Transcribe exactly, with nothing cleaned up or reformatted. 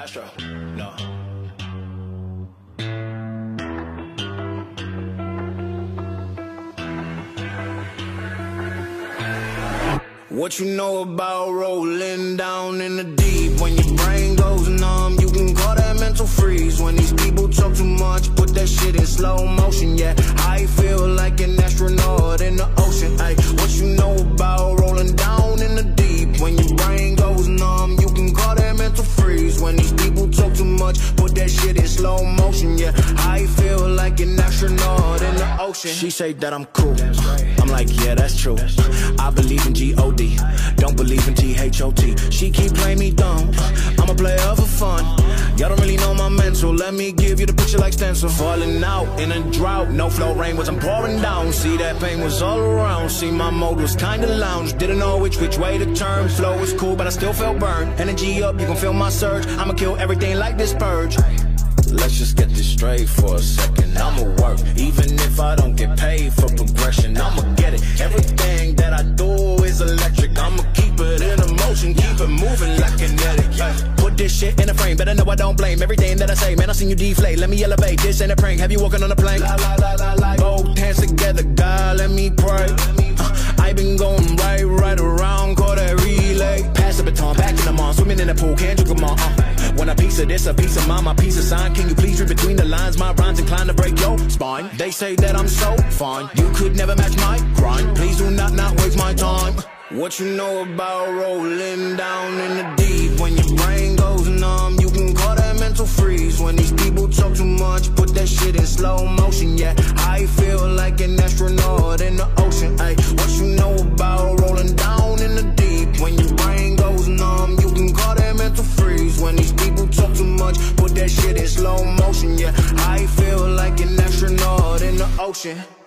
Astro, no. What you know about rolling down in the deep? When your brain goes numb, you can call that mental freeze. When these people talk too much, put that shit in slow motion. Yeah, I feel like an astronaut in the ocean. Ay, what you know about rolling down in the deep? When your brain goes numb, you can call that mental freeze. When these people talk too much, put that shit in slow motion. Yeah, I feel like an astronaut in the ocean. She say that I'm cool, I'm like, yeah, that's true. I believe in G O D, don't believe in T H O T. She keep playing me dumb, I'm a player for fun. Y'all don't really know my mental, let me give you the picture like stencil. Falling out in a drought, no flow, rain wasn't pouring down. See, that pain was all around, see, my mode was kinda lounge. Didn't know which which way to turn, flow was cool but I still felt burned. Energy up, you can feel my surge, I'ma kill everything like this purge. Let's just get this straight for a second. I'ma work, even if I don't get paid for progression. I'ma get it, everything that I do is electric. I'ma keep it in motion, keep it moving like kinetic. Put this shit in a frame, better know I don't blame everything that I say. Man, I seen you deflate, let me elevate. This ain't a prank, have you walking on a plank? La, la, la, la, la. Both hands together, God, let me pray. uh, I been going right, right around, call that relay. Pass the baton, back in the mall, swimming in the pool, can't drink them all. uh. Want a piece of this, a piece of mine, my piece of sign. Can you please read between the lines? My rhymes inclined to break your spine. They say that I'm so fine, you could never match my grind. Please do not, not waste my time. What you know about rolling down in the deep? When your brain goes numb, you can call that mental freeze. When these people talk too much, put that shit in slow motion. Yeah, I feel like an astronaut in the ocean. Ay, what you know about rolling down in the deep? When your brain goes numb, you can call that mental freeze. When these people talk too much, put that shit in slow motion. Yeah, I feel like an astronaut in the ocean.